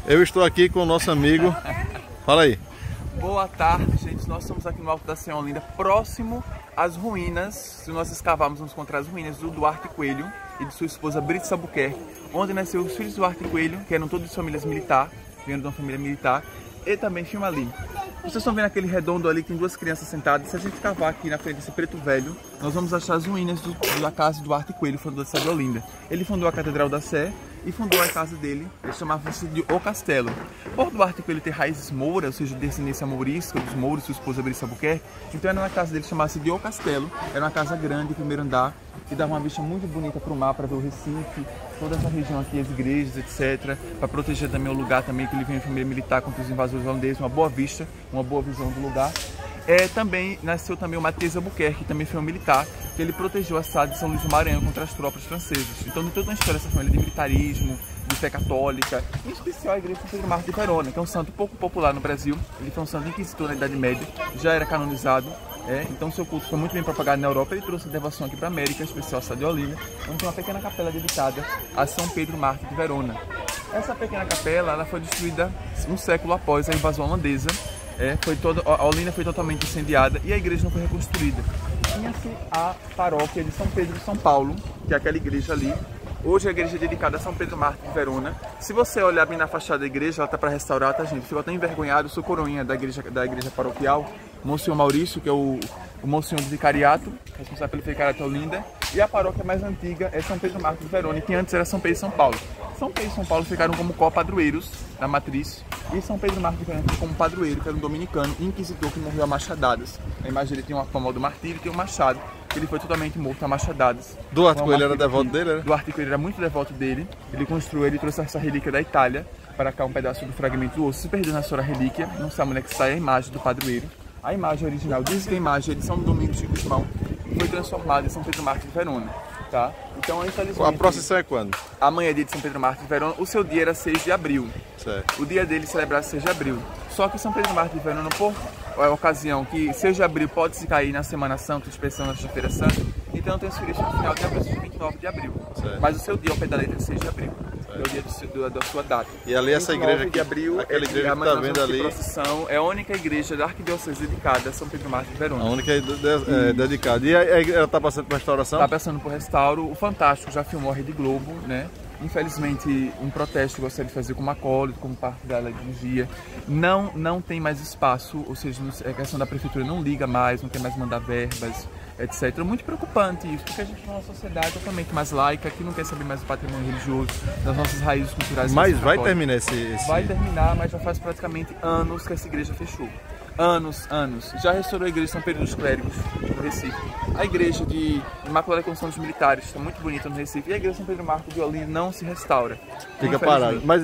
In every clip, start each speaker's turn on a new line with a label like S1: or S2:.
S1: Eu estou aqui com o nosso amigo. Fala aí.
S2: Boa tarde, gente. Nós estamos aqui no Alto da Serra Olinda, próximo às ruínas. Se nós escavarmos, vamos encontrar as ruínas do Duarte Coelho e de sua esposa Brits Albuquerque, onde nasceu os filhos do Duarte Coelho, que eram todos de famílias militares, vieram de uma família militar, e também filma ali. Vocês estão vendo aquele redondo ali que tem duas crianças sentadas. Se a gente cavar aqui na frente desse preto velho, nós vamos achar as ruínas da casa do Duarte Coelho, fundador da cidade de Olinda. Ele fundou a Catedral da Sé e fundou a casa dele, ele chamava-se de O Castelo. Por Duarte Coelho ter raízes mouras, ou seja, descendência mourisca dos mouros, sua esposa Brits Albuquerque, então era uma casa dele, chamava-se de O Castelo. Era uma casa grande, primeiro andar, que dava uma vista muito bonita para o mar, para ver o Recife, toda essa região aqui, as igrejas, etc. Para proteger também o lugar também, que ele veio em família militar contra os invasores holandeses, uma boa vista, uma boa visão do lugar. Também nasceu também o Matias Albuquerque, que também foi um militar, que ele protegeu a cidade de São Luís do Maranhão contra as tropas francesas. Então tem toda uma história dessa família de militarismo, de fé católica, em especial a igreja de São Pedro Mártir de Verona, que é um santo pouco popular no Brasil. Ele foi um santo inquisitor na Idade Média, já era canonizado, então seu culto foi muito bem propagado na Europa. Ele trouxe a devoção aqui para a América, em especial a cidade de Olinda, onde tem uma pequena capela dedicada a São Pedro Mártir de Verona. Essa pequena capela ela foi destruída um século após a invasão holandesa. A Olinda foi totalmente incendiada e a igreja não foi reconstruída. Tinha-se a paróquia de São Pedro de São Paulo, que é aquela igreja ali. Hoje a igreja é dedicada a São Pedro Mártir de Verona. Se você olhar bem na fachada da igreja, ela está para restaurar, tá, gente? Ficou até envergonhado, sou coroinha da igreja paroquial, Monsenhor Maurício, que é o Monsenhor do Vicariato, responsável pelo Vicariato Olinda. E a paróquia mais antiga é São Pedro Mártir de Verona, que antes era São Pedro e São Paulo. São Pedro e São Paulo ficaram como co-padroeiros da matriz, e São Pedro Mártir de Verona como padroeiro, que era um dominicano inquisitor que morreu a machadadas. A imagem dele tem uma fama do martírio e tem um machado, que ele foi totalmente morto a machadadas.
S1: Duarte Coelho era devoto dele, né?
S2: Duarte Coelho era muito devoto dele. Ele construiu, ele trouxe essa relíquia da Itália para cá, um pedaço do fragmento do osso. Se perdeu na sua relíquia, não sabe onde é que está a imagem do padroeiro. A imagem original, diz que a imagem é de São Domingos de Guzmão, foi transformada em São Pedro Mártir de Verona, tá? Então, infelizmente,
S1: a procissão é quando?
S2: Amanhã é dia de São Pedro Mártir de Verona. O seu dia era 6 de abril.
S1: Certo.
S2: O dia dele celebrava 6 de abril. Só que São Pedro Mártir de Verona, por ocasião que 6 de abril pode se cair na Semana Santa, expressão na Sexta-feira Santa, então transferiu isso no final de abril, 29 de abril.
S1: Certo. Mas
S2: o seu dia, ao pé da letra, é 6 de abril. É o dia da sua data.
S1: E ali essa igreja aqui,
S2: de abril,
S1: aquela igreja que está vendo ali,
S2: procissão, é a única igreja da arquidiocese dedicada a São Pedro Mártir de Verona.
S1: A única dedicada. E ela está passando por restauração?
S2: Está passando por restauro. O Fantástico já filmou a Rede Globo, né? Infelizmente, um protesto que gostaria de fazer como acólito, como parte da liturgia, não tem mais espaço, ou seja, a questão da prefeitura não liga mais, não quer mais mandar verbas, etc. É muito preocupante isso, porque a gente é uma sociedade totalmente mais laica, que não quer saber mais do patrimônio religioso, das nossas raízes culturais.
S1: Mas vai terminar esse...
S2: Vai terminar, mas já faz praticamente anos que essa igreja fechou. Anos. Já restaurou a igreja de São Pedro dos Clérigos, no Recife. A igreja de Imaculada Conceição dos Militares, está muito bonita no Recife. E a igreja de São Pedro Mártir de Olinda não se restaura.
S1: Fica parado. Mas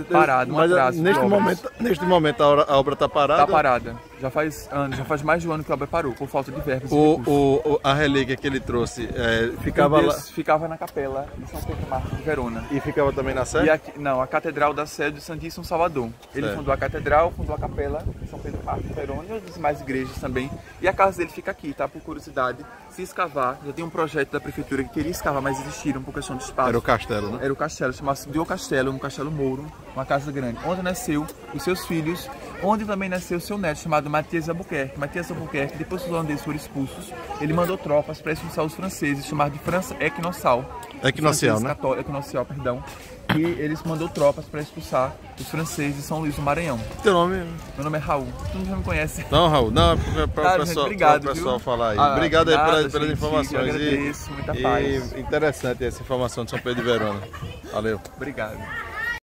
S1: neste momento a obra está parada?
S2: Está parada. Já faz anos, já faz mais de um ano que a obra parou, por falta de verbas.
S1: A relíquia que ele trouxe
S2: ficava na capela de São Pedro Mártir de Verona.
S1: E ficava também na Sé?
S2: Não, a Catedral da Sé do Santíssimo Salvador. Ele fundou a Catedral, fundou a capela de São Pedro Mártir de Verona e outras mais igrejas também. E a casa dele fica aqui, tá? Por curiosidade, se escavar, já tem um projeto da prefeitura que queria escavar, mas desistiram por questão de espaço.
S1: Era o castelo, né?
S2: Era o castelo, chamava-se de O Castelo, um castelo mouro, uma casa grande, onde nasceu os seus filhos, onde também nasceu o seu neto, chamado Matias Albuquerque. Matias Albuquerque, depois que os holandeses foram expulsos, ele mandou tropas para expulsar os franceses, chamados de França Equinocial.
S1: Equinocial, né?
S2: Equinocial, perdão. E eles mandou tropas para expulsar os franceses de São Luís do Maranhão.
S1: Teu nome?
S2: Meu nome é Raul. Tu não me conhece?
S1: Não, Raul. Não, para o pessoal falar aí. Obrigado aí pelas informações.
S2: Eu agradeço, muita paz.
S1: E interessante essa informação de São Pedro de Verona. Valeu.
S2: Obrigado.